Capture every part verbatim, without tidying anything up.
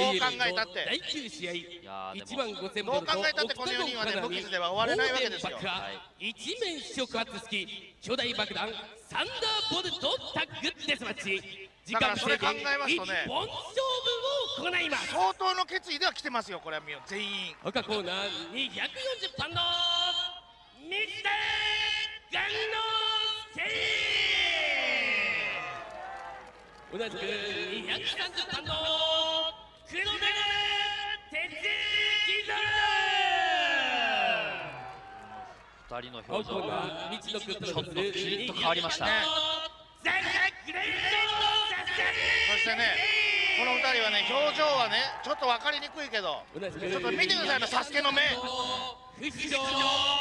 う考えたってだいきゅう試合いちまんごせんボどうルト考えたってこのよにんはね無傷では終われないわけですよ。 一面触発式巨大爆弾サンダーボルトタッグデスマッチ、時間制限一本勝負を行います。 相当の決意では来てますよ、これは全員。 赤コーナーにひゃくよんじゅうパンドミスターガンノスケー、同じくにひゃくさんじゅうパンド黒田鉄キザふたりの表情がちょっとキリッと変わりました。 そしてね、このふたりはね、表情はね、ちょっと分かりにくいけど、ちょっと見てください、サスケの目。そしてね、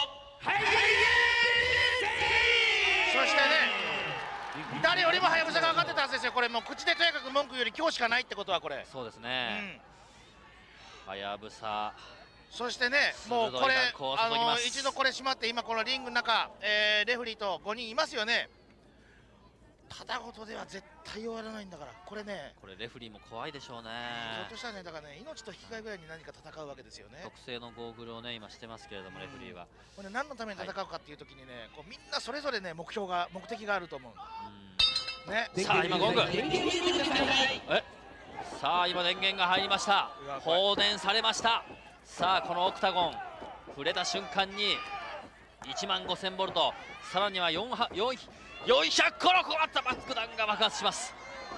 誰よりもはやぶさが分かってたはずですよ、これ、もう口でとやかく文句より今日しかないってことは、これ。 そうですね。はやぶさ。 そしてね、もうこれ、あの一度これ閉まって、今、このリングの中、えー、レフェリーとごにんいますよね。ただごとでは絶対終わらないんだから、これね、 これレフェリーも怖いでしょうね。 ひょっとしたらね、だからね、命と引き換えぐらいに何か戦うわけですよね。 特製のゴーグルをね、今してますけれども、レフェリーは。 これ何のために戦うかっていう時にね、こうみんなそれぞれね、目標が、目的があると思う。ね。 さあ、今ゴング。え、さあ、今電源が入りました。放電されました。さあ、このオクタゴン、触れた瞬間にいちまんごせんボルト、さらにはよんひゃくコロコロあった爆弾が爆発します。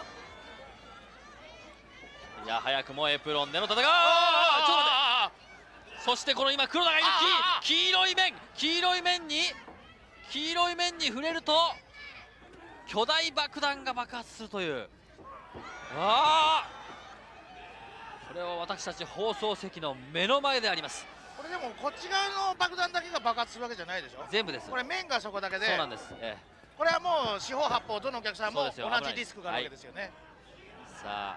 いや、早くもエプロンでの戦い。あ、ちょっと待って。そしてこの今黒田がいる黄色い面、黄色い面に黄色い面に触れると巨大爆弾が爆発するという。ああ、これは私たち放送席の目の前であります。 これでもこっち側の爆弾だけが爆発するわけじゃないでしょ。 全部です。 これ面がそこだけで。 そうなんです、ええ、 これはもう四方八方どのお客さんも同じリスクがあるわけですよね。 さあ、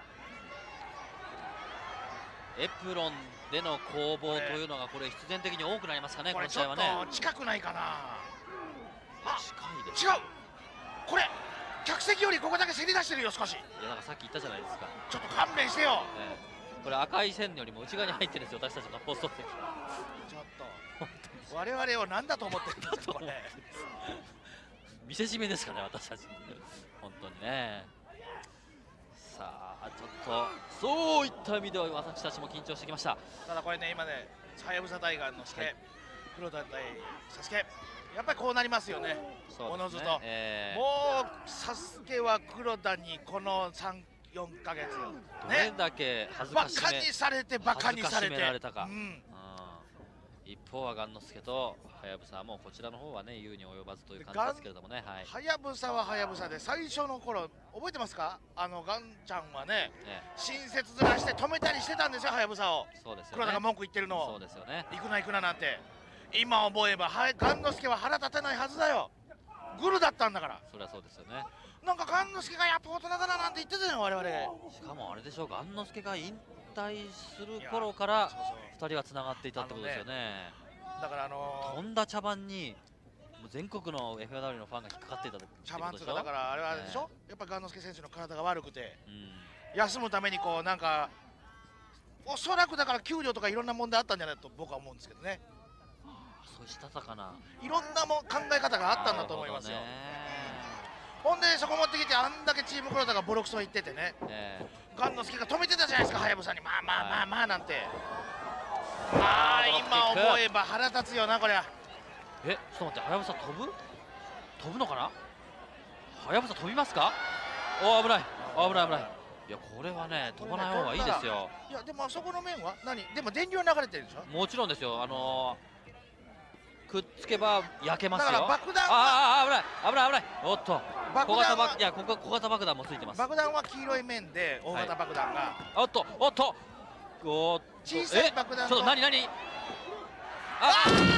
エプロンでの攻防というのがこれ必然的に多くなりますかね、この試合はね。 ちょっと近くないかな。 あ、近いです。 違う、これ客席よりここだけせり出してるよ、少し。いや、なんかさっき言ったじゃないですか。 ちょっと勘弁してよ。 ええ、これ赤い線よりも内側に入ってるんですよ、私たちの放送席。 ちょっと我々を何だと思ってるんですか、これ。 見せしめですかね、私たち。本当にね。さあ、ちょっとそういった意味では私たちも緊張してきました。 ただこれね、今ね、はやぶさタイガーの助、はい、黒田対サスケ、やっぱりこうなりますよね、おのずと。えー、もうサスケは黒田にこのさん、よんかげつ、ね、 どれだけ恥ずかしめバカにされて、バカにされて。 られたか。うん、一方はガンノスケとはやぶさはもうこちらの方はね、優に及ばずという感じですけれどもね。はやぶさははやぶさで、最初の頃覚えてますか、あのガンちゃんはね、ね、新雪ずらして止めたりしてたんですよ、はやぶさを。 そうですよね、 黒田が文句言ってるのを。 そうですよね、 行くな行くななんて。今思えばはガンノスケは腹立てないはずだよ、グルだったんだから。 そりゃそうですよね。 なんかガンノスケがやっぱ大人だななんて言ってたよ、我々。 しかもあれでしょう、ガンノスケが引退する頃からふたりはつながっていたってことですよね。 だからあのー、とんだ茶番にもう全国の エフエーダブリュー のファンが引っかかっていたってことでしょ。 茶番つか、だからあれはでしょ、ね、やっぱガンノスケ選手の体が悪くて、うん、休むためにこうなんかおそらくだから給料とかいろんな問題あったんじゃないと僕は思うんですけどね。 そういうしたたかないろんなも考え方があったんだと思いますよ。ほんでそこ持ってきてあんだけチーム黒田がボロクソ言っててね、えー、ガンノスケが止めてたじゃないですか、はやぶさにまあまあまあまあなんて。ああ、今思えば腹立つよな、こりゃ。 え、ちょっと待って、はやぶさ飛ぶ飛ぶのかな。はやぶさ飛びますか。おお、危ない危ない危ない。いや、これはね、飛ばない方がいいですよ。 いや、でもあそこの面は何でも電流流れてるでしょ。 もちろんですよ。あのー、くっつけば焼けますよ。 だから爆弾は、 ああ、危ない危ない危ない。おっと、小型爆、いや、小型爆弾もついてます。 爆弾は黄色い面で大型爆弾が、はい、 おっとおっと、おっと、 小さい爆弾と、ちょっと何何、あ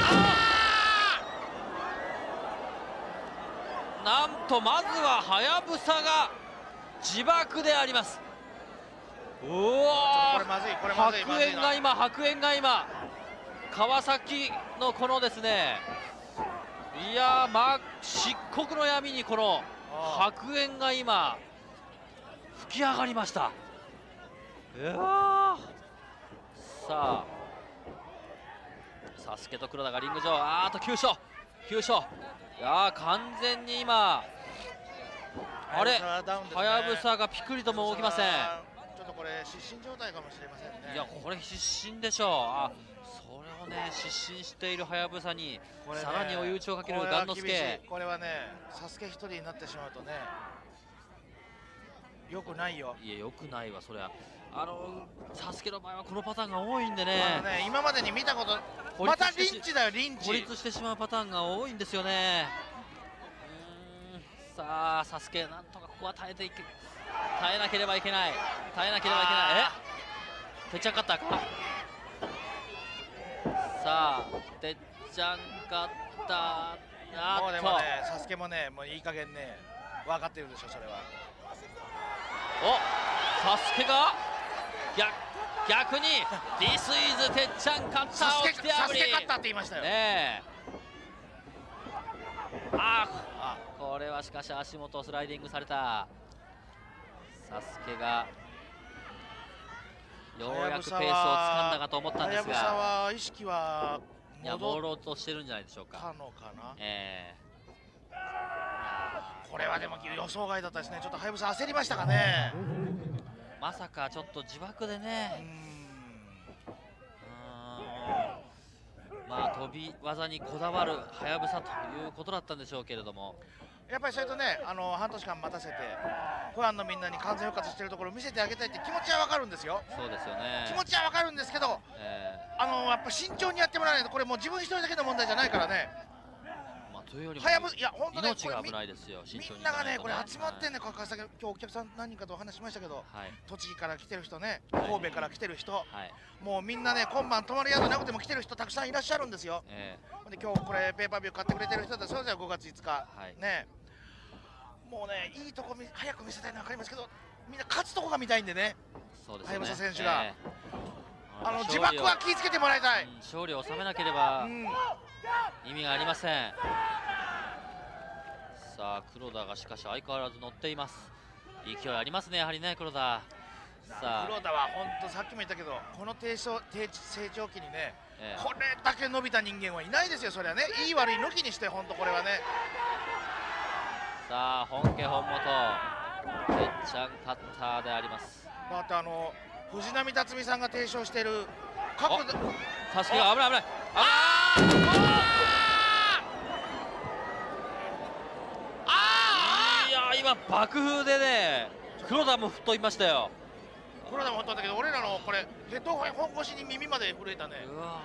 あ、なんとまずははやぶさが自爆であります。おお、白煙が今白煙が今川崎のこのですね、いやー、ま、漆黒の闇にこの白煙が今吹き上がりました。いやー、 さあサスケと黒田がリング上、あーあと急所急所、いやー完全に今あれはやぶさがピクリとも動きません。 ちょっとこれ失神状態かもしれませんね。 いやこれ失神でしょう。あ、それをね失神しているはやぶさに、ね、さらに追い打ちをかける雁之助。 これはねサスケ一人になってしまうとねよくないよ。 いやよくないわそりゃ。あのサスケの場合はこのパターンが多いんでね、 あのね今までに見たこと、またリンチだよリンチ。 孤立してしまうパターンが多いんですよね。うーん、さあサスケなんとかここは耐えていく、耐えなければいけない、耐えなければいけない。えてっちゃんカッターか。さあてっちゃんカッター、 もうでもねサスケもねもういい加減ね分かってるでしょそれは。 おサスケが逆逆に「This is てっちゃんカッター」を着てサスケカッターって言いましたよね。ああこれはしかし足元をスライディングされた。サスケがようやくペースをつかんだかと思ったんですが、 はやぶさは意識は朦朧としてるんじゃないでしょうか。 かのかな。 えー、これはでも予想外だったですね。ちょっとはやぶさ焦りましたかね。 まさかちょっと自爆でね、うーん、まあ飛び技にこだわるはやぶさということだったんでしょうけれども、 やっぱりそれとね、あの半年間待たせてファンのみんなに完全復活しているところを見せてあげたいって気持ちは分かるんですよ。 そうですよね。 気持ちは分かるんですけど、えー、あのやっぱ慎重にやってもらわないと、これもう自分一人だけの問題じゃないからね。 まあというよりもはやぶいや本当ね、 命が危ないですよ。 みんながねこれ集まってね、これ今日お客さん何人かとお話しましたけど、はい、栃木から来てる人ね、神戸から来てる人、はい、もうみんなね今晩泊まる宿なくても来てる人たくさんいらっしゃるんですよ。えー、で今日これペーパービュー買ってくれてる人だったらそれぞれごがついつか、はい、ね。もうね、いいとこ早く見せたいのは分かりますけど、みんな勝つとこが見たいんでね、はやぶさ選手が、えー、あの自爆は気をつけてもらいたい、うん、 勝利を収めなければ意味がありません。うん、さあ黒田がしかし相変わらず乗っています。勢いありますね、やはりね、黒田。 さあ黒田は本当さっきも言ったけど、この低成長期にね、えー、これだけ伸びた人間はいないですよ、それはね、いい悪い抜きにして、本当これはね。 さあ本家本元てっちゃんカッターであります。 だってあの藤波辰巳さんが提唱している角度、 サスケが危ない危ない、 あーあー、いや今爆風でね黒田も吹っ飛びましたよ。 黒田も吹っ飛んだけど、俺らのこれヘッドホン越しに耳まで震えたね。 うわ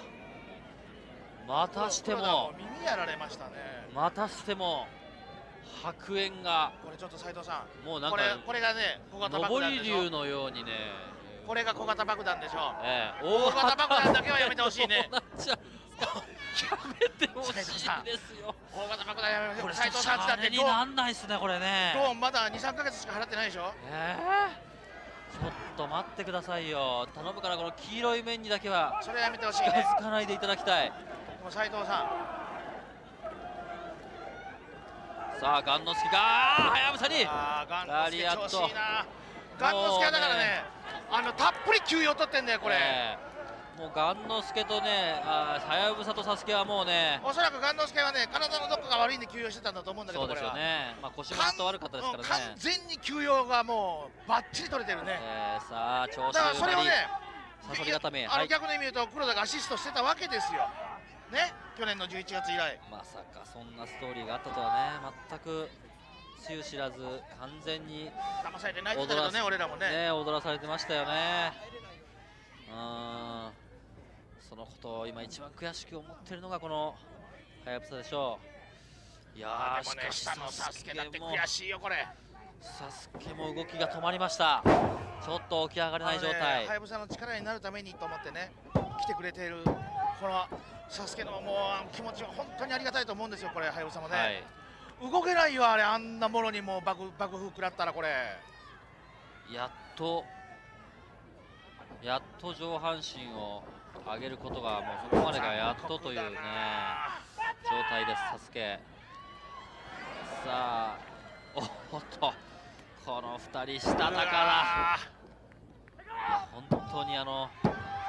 またしても耳やられましたね。 またしても白煙が、 これちょっと斉藤さん、 もうなんかこれこれがね小型爆弾でしょ。 上り竜のようにね、 これが小型爆弾でしょ。 ええ、 大型爆弾だけはやめてほしいね。 やめてほしいですよ。 大型爆弾やめて。 これ斉藤さんだってになんないですねこれね。 ローンまだにさんかげつしか払ってないでしょ。 ええ、ちょっと待ってくださいよ。頼むからこの黄色い面にだけはそれやめてほしいね。 近づかないでいただきたい。 でも斉藤さん。 さあ雁之助がはやぶさにラリアット。雁之助はだからね、あのたっぷり休養取ってんだよこれ、えー、もう雁之助とねはやぶさとサスケはもうね、 おそらく雁之助はね体のどこかが悪いんで休養してたんだと思うんだけど、 そうですよね、まあ、腰もずっと悪かったですからね。 完全に休養がもうバッチリ取れてるね、 えー、さあ調子だからそれをねサソリ固め、 あの逆に見ると黒田がアシストしてたわけですよね、去年のじゅういちがつ以来。 まさかそんなストーリーがあったとはね、全くつゆ知らず、完全に騙されてないんだけどね、俺らもねね踊らされてましたよね。うん、そのことを今一番悔しく思っているのがこのはやぶさでしょう。いやー、 でもね、下のサスケだって悔しいよこれ。 サスケも動きが止まりました。ちょっと起き上がれない状態。 はやぶさの力になるためにと思ってね来てくれているこのサスケのもう気持ちは本当にありがたいと思うんですよ、これはやぶさもね、はい、動けないよあれ、あんなものにもう爆爆風食らったらこれやっとやっと上半身を上げることが、もうそこまでがやっとというね状態です、サスケ。さあおっとこのふたりしただから、いや本当にあの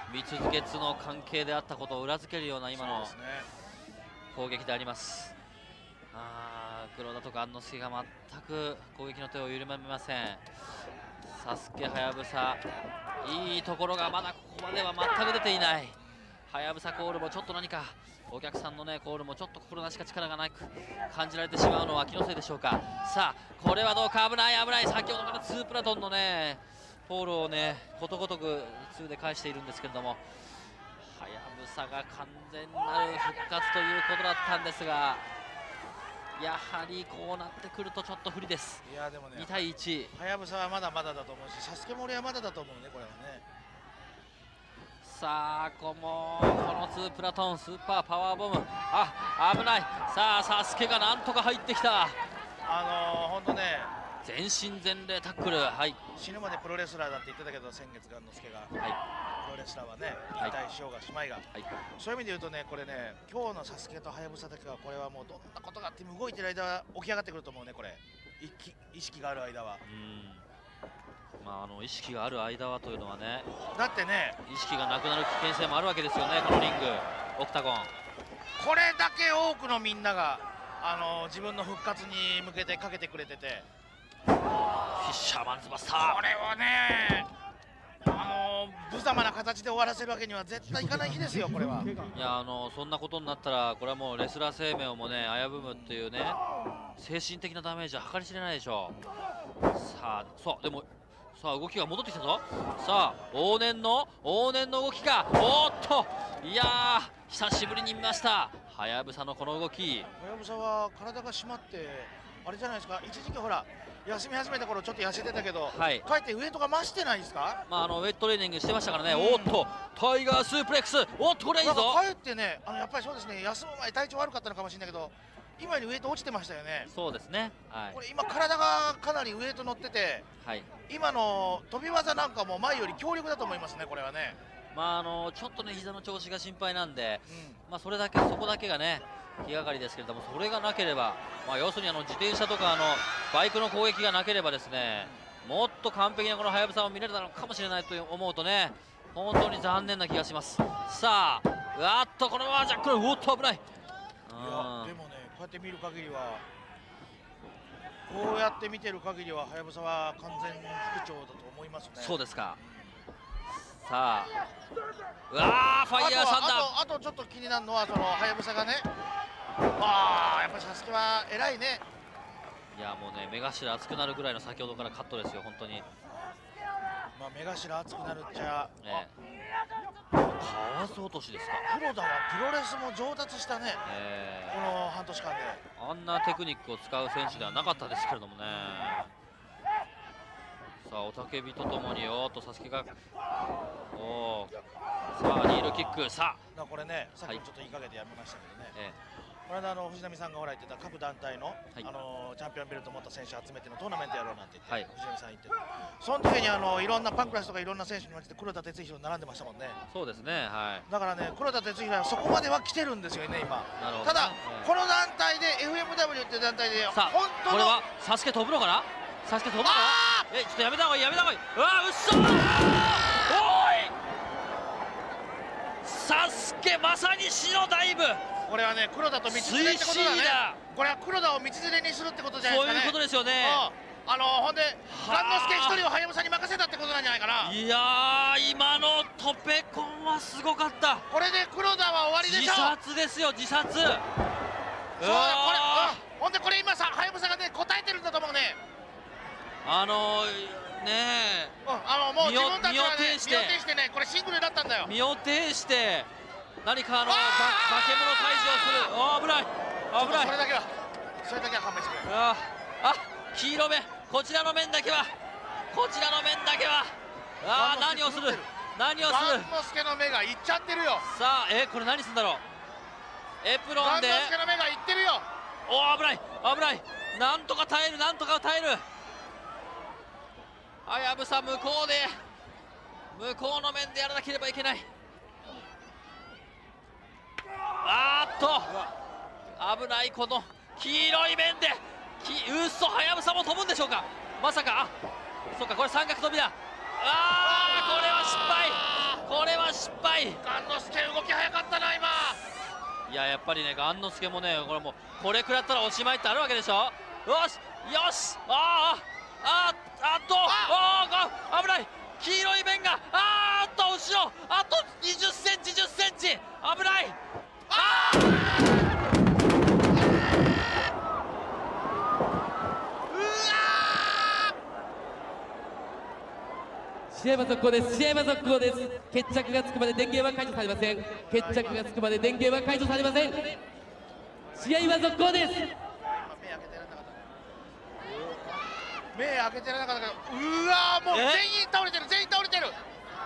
蜜月の関係であったことを裏付けるような今の攻撃であります。あー、黒田とか安之助が全く攻撃の手を緩めません。サスケはやぶさ、いいところがまだここまでは全く出ていない。はやぶさコールもちょっと何かお客さんのねコールもちょっと心なしか力がなく感じられてしまうのは気のせいでしょうか。さあこれはどうか、危ない危ない。先ほどからツープラトンのねポールをねことごとくツーで返しているんですけれども、はやぶさが完全なる復活ということだったんですが、やはりこうなってくるとちょっと不利です。 いやでもね、 にたいいち。 はやぶさはまだまだだと思うし、サスケモリはまだだと思うね、これはね。 さあこのこのツープラトンスーパーパワーボム、あ危ない。さあサスケがなんとか入ってきた。 あのー、ほんとね、 全身全霊タックル、はい、 死ぬまでプロレスラーだって言ってたけど、先月雁之助が、 はい、 プロレスラーはね引退しようがしまいが、はい、そういう意味で言うとね、これね、今日のサスケとはやぶさだけはこれはもうどんなことがあっても動いてる間は起き上がってくると思うね、これ意識意識がある間は。 うん、まあ、あの意識がある間はというのはね、 だってね意識がなくなる危険性もあるわけですよね、このリングオクタゴン。 これだけ多くのみんながあの自分の復活に向けてかけてくれてて、 フィッシャーマンズバスター、 これをねあの無様な形で終わらせるわけには絶対いかない日ですよ、これは。 いや、あのそんなことになったらこれはもうレスラー生命をもね危ぶむっていうね精神的なダメージは計り知れないでしょう。さあそうでもさあ動きが戻ってきたぞ。さあ往年の往年の動きが、おーっと、いやー久しぶりに見ましたはやぶさのこの動き。 はやぶさは体が締まってあれじゃないですか、一時期ほら休み始めた頃ちょっと痩せてたけど、はい、かえってウエイトが増してないですか。 まああのウエイトトレーニングしてましたからね、うん、おっとタイガースープレックス、おっとこれいいぞ。 かえってね、あのやっぱりそうですね、休む前体調悪かったのかもしれないけど、今よりウエイト落ちてましたよね。 そうですね、はい、 これ今体がかなりウエイト乗ってて、はい、今の飛び技なんかも前より強力だと思いますね、これはね。 まああのちょっとね膝の調子が心配なんで、うん、まあそれだけそこだけがね気がかりですけれども、それがなければ、まあ、要するにあの自転車とかあのバイクの攻撃がなければですね、もっと完璧なこのはやぶさを見れたのかもしれないと思うとね、本当に残念な気がします。さあうわっとこのままジャックル、おっと危ない。いやでもね、こうやって見る限りはこうやって見てる限りははやぶさは完全に副長だと思いますね。 そうですか。さあうわーファイヤーサンダー。 あとあとちょっと気になるのはそのはやぶさがね、ああやっぱりサスケは偉いね。 いやもうね目頭熱くなるぐらいの先ほどからカットですよ、本当に。 まあ目頭熱くなるっちゃ、 ね、かわす落としですか。 黒田はプロレスも上達したね、えー、この半年間で。 あんなテクニックを使う選手ではなかったですけれどもね。さあ雄たけびとともにおーっとサスケがおーさあニールキック。さあこれね、さっきもちょっと言いかけてやめましたけどね、はい、この間あの藤波さんがほら言ってた各団体の、はい、あのチャンピオンベルトを持った選手集めてのトーナメントやろうなんて言って、はい、藤波さん言ってる。その時にあのいろんなパンクラスとかいろんな選手に負けて黒田哲弘並んでましたもんね。 そうですね、はい、 だからね黒田哲弘はそこまでは来てるんですよね今。ただ、ね、この団体で エフエムダブリュー っていう団体で本当のこれはサスケ飛ぶのかな。サスケ飛ぶのかな。えちょっとやめた方がいいやめた方がいい。うわうっそー、おいサスケまさに死のダイブ。 これはね黒田と道連れってことだね。これは黒田を道連れにするってことじゃないですかね。 そういうことですよね。 あのほんで雁之助一人をはやぶさに任せたってことなんじゃないかな。 いやー今のトペコンはすごかった。 これで黒田は終わりでしょ。 自殺ですよ自殺。そうだこれ、うん、ほんでこれ今さはやぶさがね答えてるんだと思うね。 あのー、ねえ、 うん、あのもう自分たちはね身を挺してねこれシングルだったんだよ。 身を挺して何かあの化け物退治をする。あ危ない危ない。 それだけはそれだけは勘弁してくれ。 ああ黄色目、こちらの面だけはこちらの面だけはああ何をする何をする。 雁之助の目がいっちゃってるよ。 さあえこれ何するんだろう。エプロンで雁之助の目がいってるよ。 おお危ない危ない。なんとか耐えるなんとか耐える。はやぶさ向こうで向こうの面でやらなければいけない。あーっと危ない。この黄色い面でうっそはやぶさも飛ぶんでしょうか。まさかあそうかこれ三角飛びだ。あーこれは失敗これは失敗。 い。 ガンノスケ動き早かったな今。 いややっぱりねガンノスケもねこれもうこれ食らったらおしまいってあるわけでしょ。よしよしあーあーあっとああ危ない。黄色い面があーっと後ろあとにじゅっセンチじゅっセンチ危ない。あー試合は続行です。試合は続行です。決着がつくまで電源は解除されません。決着がつくまで電源は解除されません。試合は続行です。 目開けてられなかったけど、うわーもう全員倒れてる全員倒れてる。いや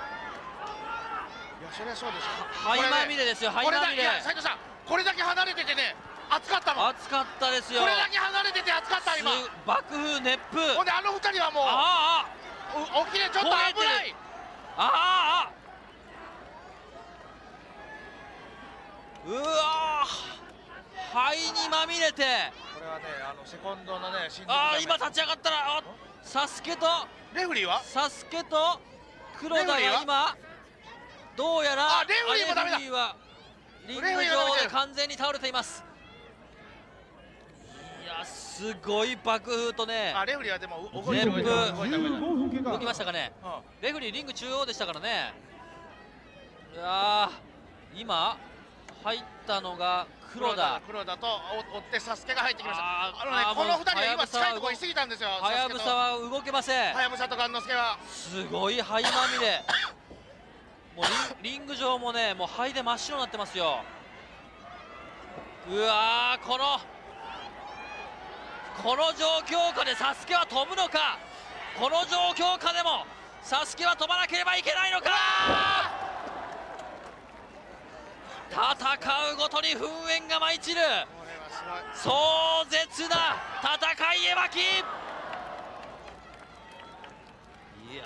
そりゃそうでしょ。 灰まみれですよ灰まみれ。 いや斉藤さんこれだけ離れててね暑かったもん。 暑かったですよ。 これだけ離れてて暑かった今。 爆風熱風。 ほんであの二人はもうああ起きれちょっと危ない。 ああうわ灰にまみれて。 これはねあのセコンドのねああ今立ち上がったらサスケとレフリーはサスケと黒田が今どうやらあレフリーもダメだ。 レフリーはリング上で完全に倒れています。いやすごい爆風とね。 あレフリーはでも動いて熱る風動動きましたかね。 うんレフリーリング中央でしたからね。いやー今入ったのが黒田黒田と追ってサスケが入ってきました。 ああのねこのふたりは今近いところに過ぎたんですよ。 はやぶさは動けません。 はやぶさとガンノスケはすごい灰まみれもうリン、リング上もねもう灰で真っ白になってますよ。うわーこのこの状況下でサスケは飛ぶのか。この状況下でもサスケは飛ばなければいけないのか。戦うごとに噴煙が舞い散る壮絶な戦い絵巻。いや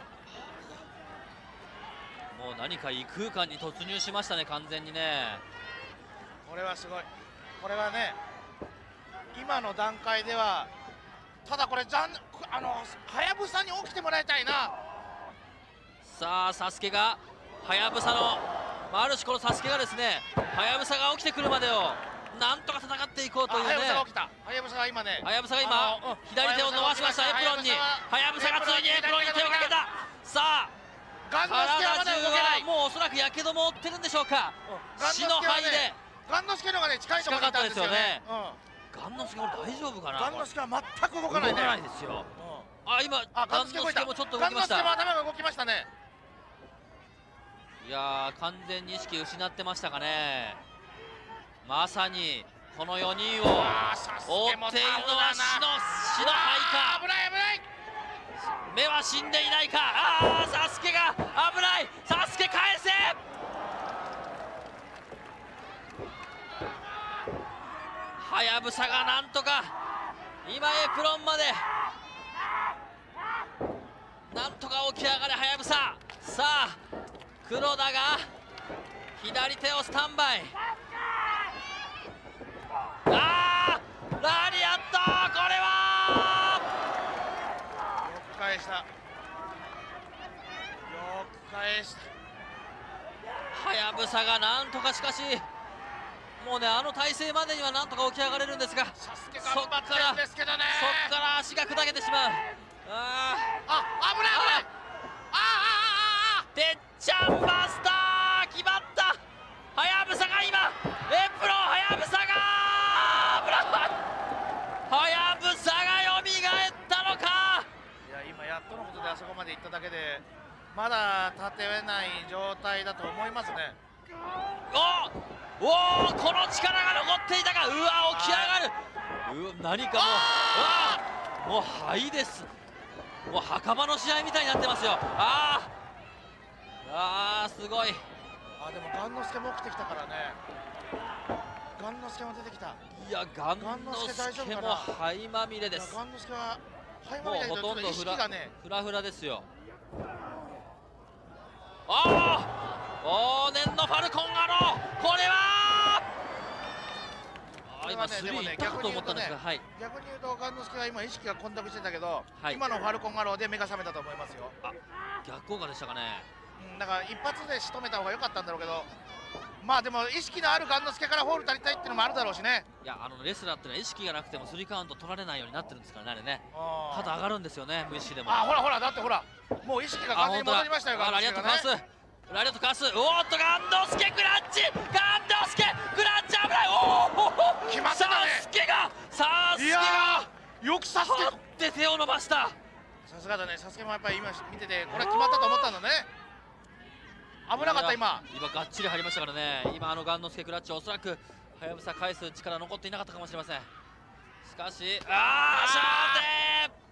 もう何か異空間に突入しましたね完全にね。 これはすごい。これはね今の段階ではただこれ残あのはやぶさに起きてもらいたいな。 さあサスケがはやぶさの、まあ、ある種このサスケがですねはやぶさが起きてくるまでをなんとか戦っていこうというね。 はやぶさが起きた。はやぶさが今ねはやぶさが今左手を伸ばしましたエプロンに。はやぶさがついにエプロンに手をかけた。さあガンノスケはまだ動けない。 もうおそらくやけども負ってるんでしょうか。死の灰でガンノスケの方がね近いところにいたんですよね。 ガンノスケも大丈夫かな。 ガンノスケは全く動かないね。 動かないですよ。あ今ガンノスケもちょっと動きました。 ガンノスケも頭が動きましたね。 いやー完全に意識失ってましたかね。まさにこのよにんを追っているのは死の死の灰か。 危ない危ない。 目は死んでいないか。ああサスケが危ない。サスケ返せ。はやぶさがなんとか今エプロンまでなんとか起き上がれはやぶさ。さあ黒田が左手をスタンバイ。あーラリアットこれはよく返した。よく返した。 はやぶさがなんとかしかしもうねあの体勢までにはなんとか起き上がれるんですがサスケ頑張ってるんですけどね。 そっから足が砕けてしまう。ああ危ない危ない。ああてっちゃんバスター決まった。はやぶさが今エプロンはやぶさがはやぶさがよみがえったのか。 いや今やっとのことであそこまで行っただけでまだ立てない状態だと思いますね。 おおおこの力が残っていたがうわ起き上がる。う何かもううわもう灰です。もう袴の試合みたいになってますよ。あーあーすごい。 あでもガンノスケも起きてきたからね。ガンノスケも出てきた。 いやガンノスケも灰まみれです。 ガンノスケは灰まみれだけどもうほとんどフラがねフラフラですよ。ああ往年のファルコンアローこれはあ今スリーいったかと思ったんですが、はい、 逆に言うとガンノスケは今意識が混濁してたけど、 はい、 今のファルコンアローで目が覚めたと思いますよ。 あ逆効果でしたかね。 うん、だから一発で仕留めた方が良かったんだろうけど、まあでも意識のある雁之助からホール足りたいっていうのもあるだろうしね。 いや、あのレスラーってのは意識がなくてもスリーカウント取られないようになってるんですからね、あれね。 あ肩上がるんですよね、無意識でも。 あ、ほらほら、だってほら、もう意識が完全に戻りましたよ。 あ、ラリアットかわす、ラリアットかわす。おーっと、雁之助クラッチ、雁之助クラッチ危ない。おお、 決まってたね。 サスケが、サスケいやがー、よくサスケ張って手を伸ばした。 さすがだね、サスケもやっぱり今見ててこれ決まったと思ったんだね。危なかった。今今がっちり入りましたからね。今あの雁之助クラッチ、おそらくはやぶさ返す力残っていなかったかもしれません。しかし、あー、シャーテ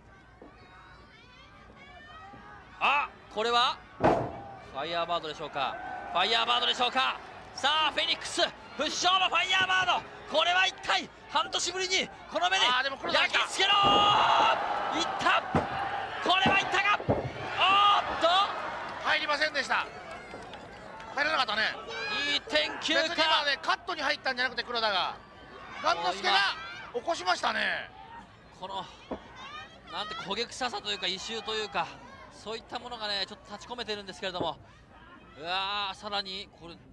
あ、これはファイヤーバードでしょうか、ファイヤーバードでしょうか。さあフェニックス不傷のファイヤーバード、これは一体半年ぶりにこの目で焼き付けろー。いった、これはいったか。おーっと入りませんでした。入らなかったね。 にてんきゅう か。 別に今ね、カットに入ったんじゃなくて黒田が雁之助が起こしましたね。 このなんて焦げ臭さというか異臭というか、そういったものがねちょっと立ち込めてるんですけれども、うわー、さらにこれ、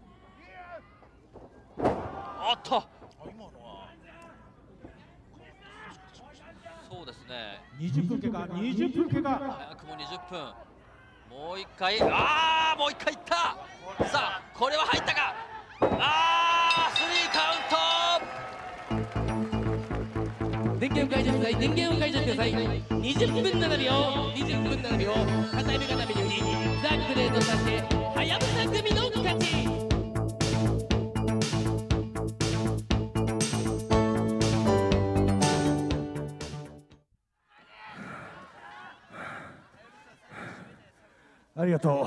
おっと、 今のはそうですね、 にじゅっぷん経過、にじゅっぷん経過。 早くもにじゅっぷん、もう一回、あー、もう一回いった。さあこれは入ったか。あー、スリーカウント。 電源を解除ください。電源を解除してください。にじゅっぷんななびょう、にじゅっぷんななびょう、片指固めによりザ・グレードさせてはやぶさ組の勝ち。 ありがとう。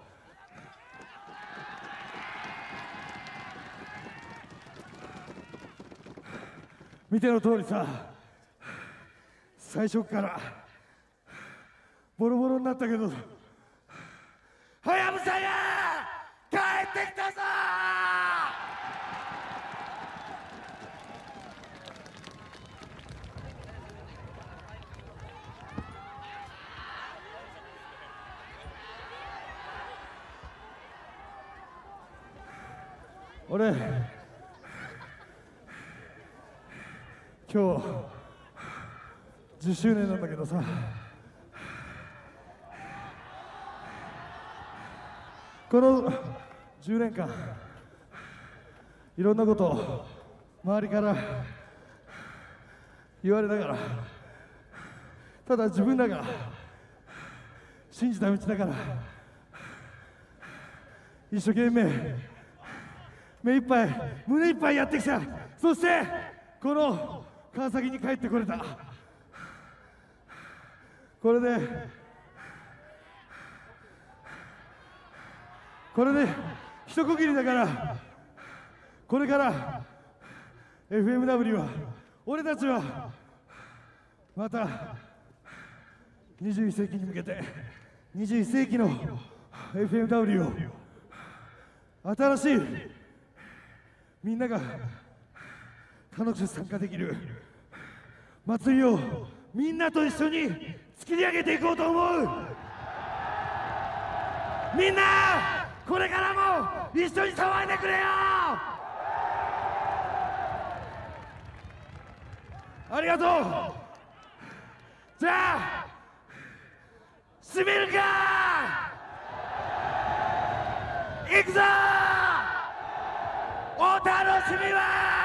見ての通りさ、最初からボロボロになったけど、はやぶさや帰ってきたぞー。俺今日じゅっしゅうねんなんだけどさ、このじゅうねんかんいろんなことを周りから言われながら、ただ自分らが信じた道だから一生懸命目いっぱい胸いっぱいやってきた。そしてこの川崎に帰ってこれた。これでこれで一区切りだから、これから エフエムダブリュー は俺たちはまたにじゅういっせいきに向けてにじゅういっせいきの エフエムダブリュー を新しいみんなが楽しく参加できる祭りをみんなと一緒に作り上げていこうと思う。みんなこれからも一緒に騒いでくれよ。ありがとう。じゃあ締めるか。行くぞ。お楽しみは